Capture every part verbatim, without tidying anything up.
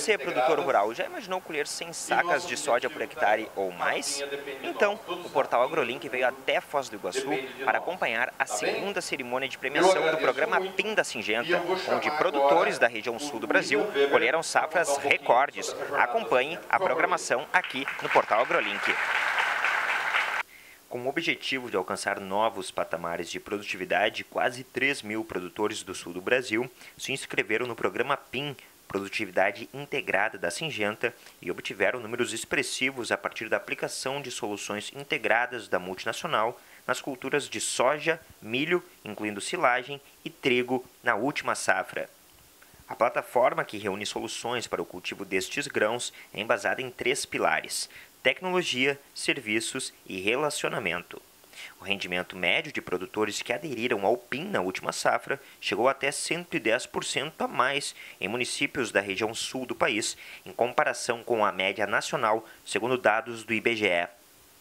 Você, produtor rural, já imaginou colher cem sacas de soja por hectare ou mais? Então, o portal AgroLink veio até Foz do Iguaçu para acompanhar a segunda cerimônia de premiação do programa P I M da Singenta, onde produtores da região sul do Brasil colheram safras recordes. Acompanhe a programação aqui no portal AgroLink. Com o objetivo de alcançar novos patamares de produtividade, quase três mil produtores do sul do Brasil se inscreveram no programa P I M, Produtividade Integrada da Singenta, e obtiveram números expressivos a partir da aplicação de soluções integradas da multinacional nas culturas de soja, milho, incluindo silagem, e trigo na última safra. A plataforma, que reúne soluções para o cultivo destes grãos, é embasada em três pilares: tecnologia, serviços e relacionamento. O rendimento médio de produtores que aderiram ao P I M na última safra chegou até cento e dez por cento a mais em municípios da região sul do país, em comparação com a média nacional, segundo dados do I B G E.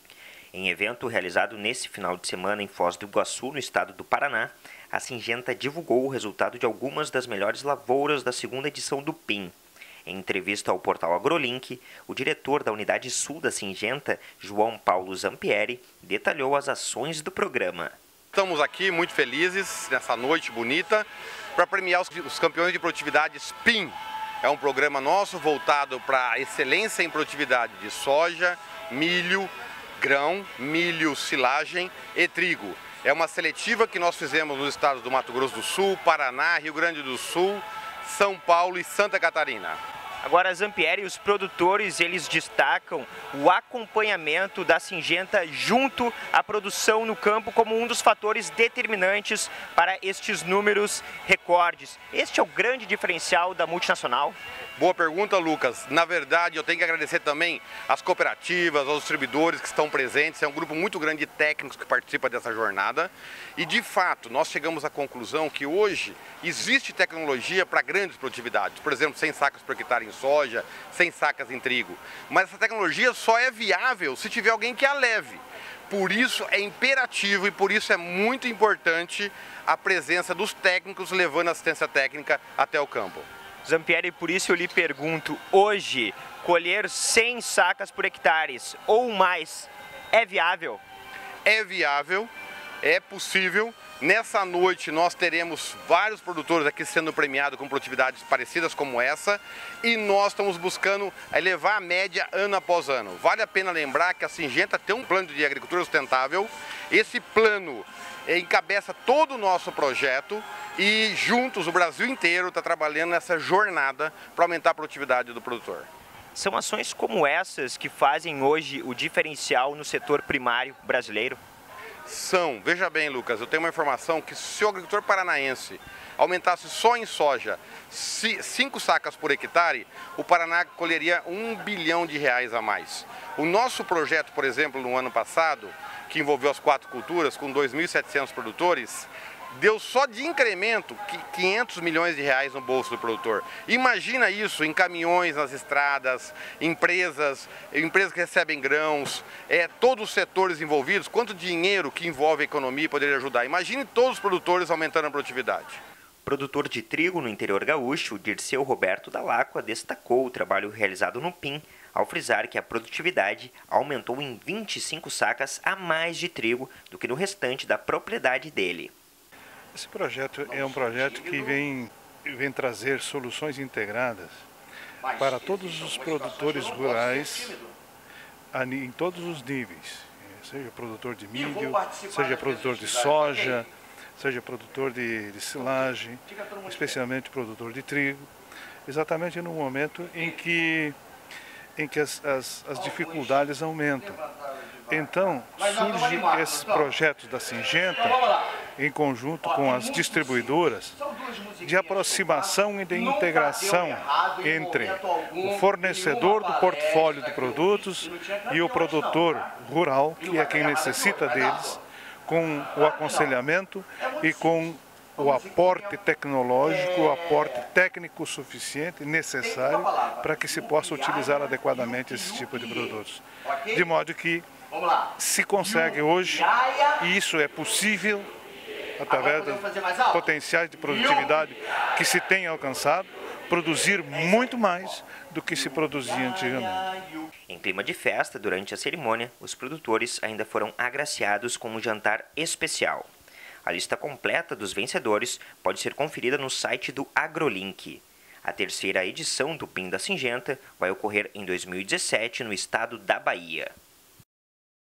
Em evento realizado nesse final de semana em Foz do Iguaçu, no estado do Paraná, a Singenta divulgou o resultado de algumas das melhores lavouras da segunda edição do P I M. Em entrevista ao portal AgroLink, o diretor da Unidade Sul da Singenta, João Paulo Zampieri, detalhou as ações do programa. Estamos aqui muito felizes nessa noite bonita para premiar os, os campeões de produtividades P I M. É um programa nosso voltado para a excelência em produtividade de soja, milho, grão, milho, silagem e trigo. É uma seletiva que nós fizemos nos estados do Mato Grosso do Sul, Paraná, Rio Grande do Sul, São Paulo e Santa Catarina. Agora, Zampieri, os produtores, eles destacam o acompanhamento da Singenta junto à produção no campo como um dos fatores determinantes para estes números recordes. Este é o grande diferencial da multinacional? Boa pergunta, Lucas. Na verdade, eu tenho que agradecer também às cooperativas, aos distribuidores que estão presentes. É um grupo muito grande de técnicos que participa dessa jornada. E, de fato, nós chegamos à conclusão que hoje existe tecnologia para grandes produtividades. Por exemplo, cem sacas por hectare em soja, cem sacas em trigo. Mas essa tecnologia só é viável se tiver alguém que a leve. Por isso é imperativo e por isso é muito importante a presença dos técnicos levando assistência técnica até o campo. Zampieri, por isso eu lhe pergunto, hoje, colher cem sacas por hectares ou mais é viável? É viável, é possível. Nessa noite nós teremos vários produtores aqui sendo premiados com produtividades parecidas como essa e nós estamos buscando elevar a média ano após ano. Vale a pena lembrar que a Singenta tem um plano de agricultura sustentável. Esse plano encabeça todo o nosso projeto e juntos o Brasil inteiro está trabalhando nessa jornada para aumentar a produtividade do produtor. São ações como essas que fazem hoje o diferencial no setor primário brasileiro? São. Veja bem, Lucas, eu tenho uma informação que se o agricultor paranaense aumentasse só em soja cinco sacas por hectare, o Paraná colheria um bilhão de reais a mais. O nosso projeto, por exemplo, no ano passado, que envolveu as quatro culturas, com dois mil e setecentos produtores, deu só de incremento quinhentos milhões de reais no bolso do produtor. Imagina isso em caminhões nas estradas, empresas, empresas que recebem grãos, é, todos os setores envolvidos, quanto dinheiro que envolve a economia poderia ajudar. Imagine todos os produtores aumentando a produtividade. Produtor de trigo no interior gaúcho, Dirceu Roberto Dalacqua, destacou o trabalho realizado no P I M, ao frisar que a produtividade aumentou em vinte e cinco sacas a mais de trigo do que no restante da propriedade dele. Esse projeto é um projeto que vem, vem trazer soluções integradas para todos os produtores rurais em todos os níveis, seja produtor de milho, seja produtor de soja, seja produtor de, de silagem, especialmente produtor de trigo, exatamente no momento em que, em que as, as, as dificuldades aumentam. Então, surgem esses projetos da Singenta, em conjunto com as distribuidoras, de aproximação e de integração entre o fornecedor do portfólio de produtos e o produtor rural, que é quem necessita deles, com o aconselhamento e com o aporte tecnológico, o aporte técnico suficiente, necessário, para que se possa utilizar adequadamente esse tipo de produtos. De modo que se consegue hoje, e isso é possível, através dos potenciais de produtividade que se tem alcançado, produzir muito mais do que se produzia antigamente. Em clima de festa, durante a cerimônia, os produtores ainda foram agraciados com um jantar especial. A lista completa dos vencedores pode ser conferida no site do AgroLink. A terceira edição do Pin da Singenta vai ocorrer em dois mil e dezessete no estado da Bahia.